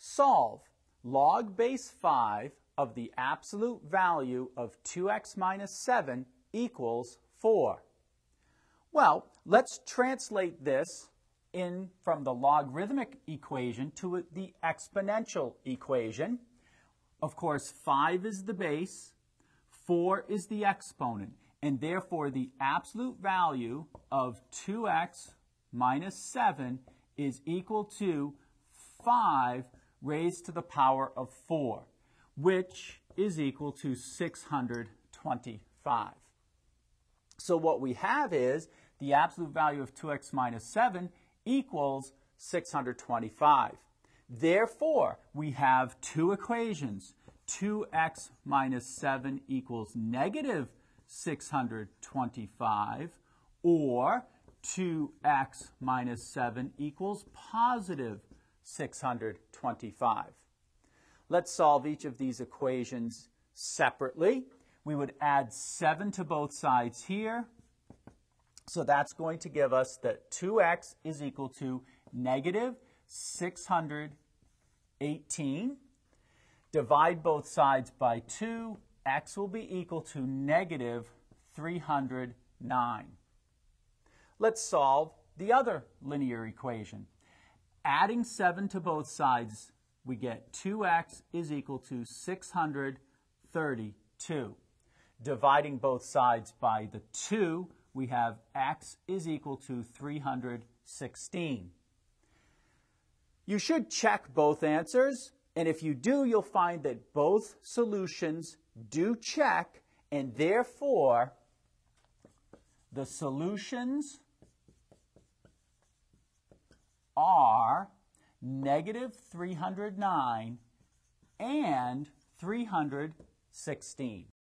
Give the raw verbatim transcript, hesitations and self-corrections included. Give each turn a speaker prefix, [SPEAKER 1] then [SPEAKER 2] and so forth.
[SPEAKER 1] Solve log base five of the absolute value of two x minus seven equals four. Well, let's translate this in from the logarithmic equation to the exponential equation. Of course, five is the base, four is the exponent, and therefore the absolute value of two x minus seven is equal to five raised to the power of four, which is equal to six hundred twenty-five. So what we have is the absolute value of two x minus seven equals six hundred twenty-five. Therefore, we have two equations. two x minus seven equals negative six hundred twenty-five, or two x minus seven equals positive six hundred twenty-five. Let's solve each of these equations separately. We would add seven to both sides here. So that's going to give us that two x is equal to negative six hundred eighteen. Divide both sides by two. X will be equal to negative three hundred nine. Let's solve the other linear equation. Adding seven to both sides, we get two x is equal to six hundred thirty-two. Dividing both sides by the two, we have x is equal to three hundred sixteen. You should check both answers, and if you do, you'll find that both solutions do check, and therefore the solutions are negative three hundred nine and three hundred sixteen.